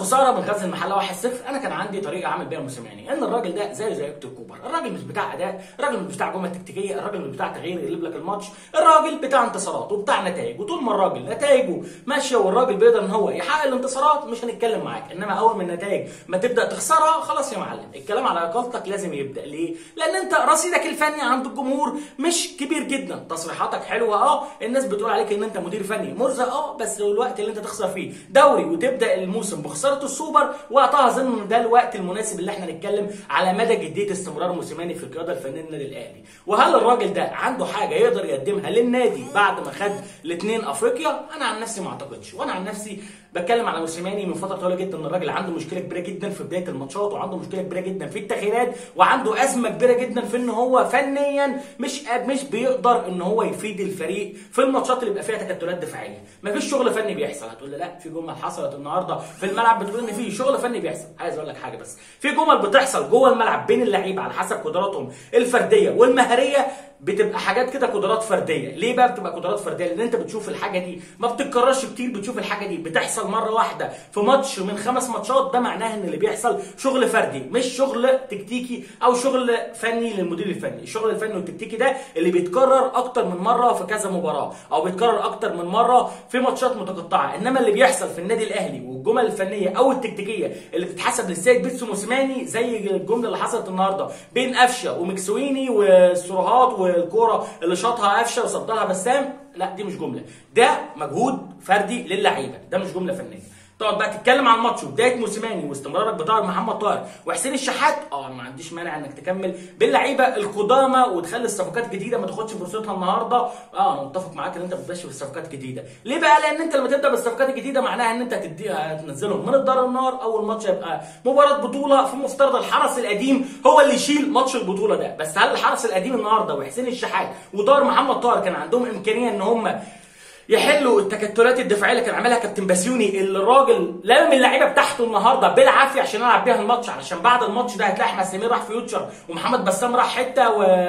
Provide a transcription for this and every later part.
الخساره من غزل المحله 1-0 انا كان عندي طريقه اعمل بيها موسيماني، ان الراجل ده زيه زي هيكتور كوبر، الراجل مش بتاع اداء، الراجل مش بتاع جمل تكتيكيه، الراجل مش بتاع تغيير يقلب لك الماتش، الراجل بتاع انتصارات وبتاع نتائج، وطول ما الراجل نتائجه ماشيه والراجل بيقدر ان هو يحقق الانتصارات مش هنتكلم معاك، انما اول ما النتائج ما تبدا تخسرها خلاص يا معلم الكلام على اقالتك لازم يبدا. ليه؟ لان انت رصيدك الفني عند الجمهور مش كبير جدا، تصريحاتك حلوه الناس بتقول عليك ان انت مدير فني مرزق بس الوقت اللي انت تخسر فيه دوري وتبدا الموسم بخساره السوبر وقتها اظن ان ده الوقت المناسب اللي احنا نتكلم على مدى جديه استمرار موسيماني في القياده الفنيه للنادي الاهلي، وهل الراجل ده عنده حاجه يقدر يقدمها للنادي بعد ما خد الاثنين افريقيا؟ انا عن نفسي ما اعتقدش، وانا عن نفسي بتكلم على موسيماني من فتره طويله جدا ان الراجل عنده مشكله كبيره جدا في بدايه الماتشات، وعنده مشكله كبيره جدا في التغييرات، وعنده ازمه كبيره جدا في ان هو فنيا مش بيقدر ان هو يفيد الفريق في الماتشات اللي بيبقى فيها تكتلات دفاعيه، مفيش شغل فني بيحصل. هتقول لي لا في جمل حصلت النهارده في الملعب بتقول ان في شغل فني بيحصل، عايز اقول لك حاجه بس، في جمل بتحصل جوه الملعب بين اللعيبه على حسب قدراتهم الفرديه والمهاريه، بتبقى حاجات كده قدرات فرديه. ليه بقى بتبقى قدرات فرديه؟ لان انت بتشوف الحاجه دي ما بتتكررش كتير، بتشوف الحاجه دي بتحصل مره واحده في ماتش من 5 ماتشات، ده معناه ان اللي بيحصل شغل فردي مش شغل تكتيكي او شغل فني للمدير الفني. الشغل الفني والتكتيكي ده اللي بيتكرر اكتر من مره في كذا مباراه او بيتكرر اكتر من مره في ماتشات متقطعه، انما اللي بيحصل في النادي الاهلي والجمل الفنيه او التكتيكيه اللي بتتحسب للسيد بيتسو موسيماني زي الجمله اللي حصلت النهارده بين قفشه ومكسويني والسرعات والكوره اللي شاطها قفشه وصدها بسام، لا دي مش جمله، ده مجهود فردي للعيبه، ده مش جمله فنيه. تقعد بقى تتكلم عن ماتش وبدايه موسيماني واستمرارك بطاهر محمد طاهر وحسين الشحات، ما عنديش مانع انك تكمل باللعيبه القدامى وتخلي الصفقات الجديده ما تاخدش فرصتها النهارده. انا متفق معاك ان انت ما تبداش بالصفقات الجديده. ليه بقى؟ لان انت لما تبدا بالصفقات الجديده معناها ان انت هتنزلهم من الدار النار، اول ماتش هيبقى مباراه بطوله، في مفترض الحرس القديم هو اللي يشيل ماتش البطوله ده، بس هل الحرس القديم النهارده وحسين الشحات وطاهر محمد طاهر كان عندهم امكانيه ان هم يحلوا التكتلات الدفاعيه اللي كان عاملها كابتن باسيوني، اللي الراجل لم اللعيبه بتاعته النهارده بالعافيه عشان يلعب بيها الماتش، علشان بعد الماتش ده هتلاقي احمد سمير راح فيوتشر ومحمد بسام راح حته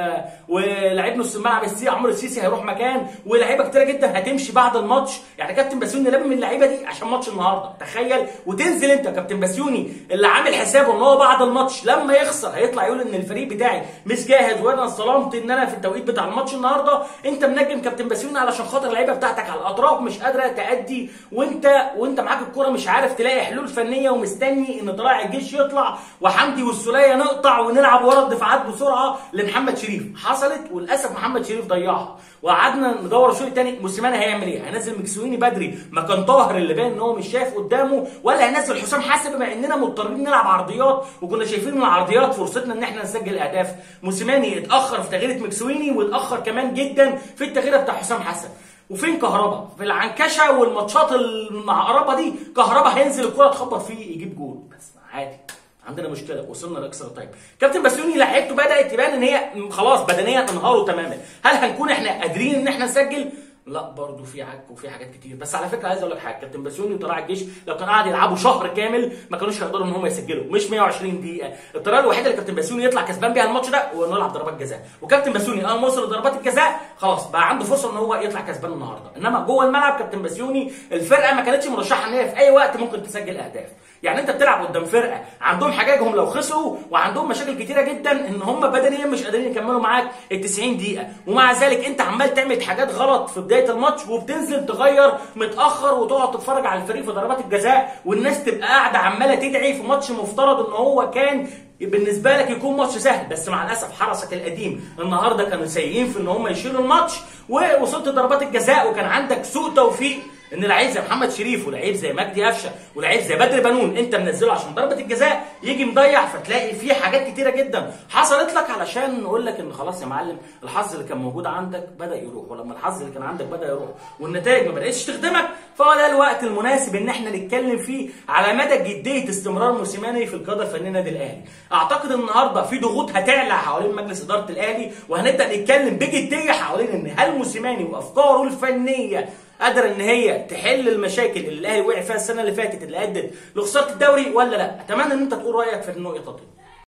ولاعيب نص الملعب عمرو السيسي هيروح مكان، ولاعيبه كتيره جدا هتمشي بعد الماتش. يعني كابتن باسيوني لم اللعيبه دي عشان ماتش النهارده، تخيل وتنزل انت كابتن باسيوني اللي عامل حسابه ان هو بعد الماتش لما يخسر هيطلع يقول ان الفريق بتاعي مش جاهز وانا ظلمت ان انا في التوقيت بتاع الماتش النهارده. انت منجم كابتن باسيوني علشان خاطر اللعيبه بتاعتك على الاطراف مش قادره تأدي، وانت معاك الكوره مش عارف تلاقي حلول فنيه، ومستني ان طلائع الجيش يطلع وحمدي والسوليه نقطع ونلعب ورا الدفاعات بسرعه لمحمد شريف. حصلت وللاسف محمد شريف ضيعها، وقعدنا ندور شوط تاني موسيماني هيعمل ايه؟ هينزل مكسويني بدري مكان طاهر اللي باين ان هو مش شايف قدامه، ولا هينزل حسام حسن بما اننا مضطرين نلعب عرضيات وكنا شايفين من العرضيات فرصتنا ان احنا نسجل اهداف؟ موسيماني اتاخر في تغيير مكسويني واتاخر كمان جدا في التغيير بتاع حسام حسن. وفين كهربا؟ في العنكشه والماتشات المعقربه دي كهربا هينزل الكره تخبط فيه يجيب جول، بس عادي عندنا مشكله وصلنا لاكسترا تايم. كابتن باسيوني لعيبته بدات تبان ان هي خلاص بدنيا انهاروا تماما، هل هنكون احنا قادرين ان احنا نسجل؟ لا برضه في عك وفي حاجات كتير. بس على فكره عايز اقول لك حاجه، كابتن باسيوني وطلائع الجيش لو كان قاعد يلعبوا شهر كامل ما كانوش هيقدروا ان هم يسجلوا، مش 120 دقيقه. الطريقه الوحيده اللي كابتن باسيوني يطلع كسبان بيها الماتش ده هو انه يلعب ضربات جزاء، وكابتن باسيوني اول ما وصل لضربات الجزاء خلاص بقى عنده فرصه ان هو يطلع كسبان النهارده. انما جوه الملعب كابتن باسيوني الفرقه ما كانتش مرشحه ان هي في اي وقت ممكن تسجل اهداف. يعني انت بتلعب قدام فرقه عندهم حجاجهم لو خسروا وعندهم مشاكل كتيره جدا ان هم بدنيا مش قادرين يكملوا معاك ال 90 دقيقه، ومع ذلك انت عمال تعمل حاجات غلط في بدايه الماتش وبتنزل تغير متاخر وتقعد تتفرج على الفريق في ضربات الجزاء، والناس تبقى قاعده عماله تدعي في ماتش مفترض ان هو كان بالنسبه لك يكون ماتش سهل. بس مع الاسف حرسك القديم النهارده كانوا سيئين في ان هم يشيلوا الماتش، ووصلت ضربات الجزاء وكان عندك سوء توفيق ان لعيب زي محمد شريف ولعيب زي مجدي قفشه ولعيب زي بدر بنون انت منزله عشان ضربه الجزاء يجي مضيع، فتلاقي في حاجات كتيره جدا حصلت لك علشان نقول لك ان خلاص يا معلم الحظ اللي كان موجود عندك بدا يروح. ولما الحظ اللي كان عندك بدا يروح والنتائج ما بداتش تخدمك، فهو ده الوقت المناسب ان احنا نتكلم فيه على مدى جديه استمرار موسيماني في القياده الفنيه للنادي الاهلي. اعتقد النهارده في ضغوط هتعلى حوالين مجلس اداره الاهلي، وهنبدا نتكلم بجديه حوالين ان هل موسيماني وافكاره الفنيه قادره ان هي تحل المشاكل اللي الاهلي وقع فيها السنه اللي فاتت اللي ادت لخساره الدوري ولا لا. اتمنى ان انت تقول رايك في النقطه دي.